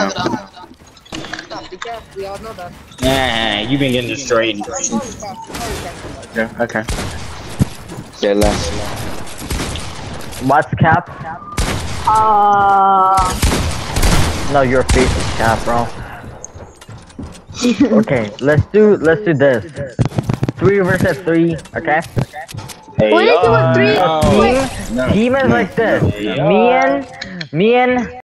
now. We all know that. Nah, you've been getting destroyed. Yeah, okay. Say less. What's cap? No, your face is cap, bro. Okay, let's do this. 3 versus 3, okay? Hey, What is it with 3? Team is like this. Me and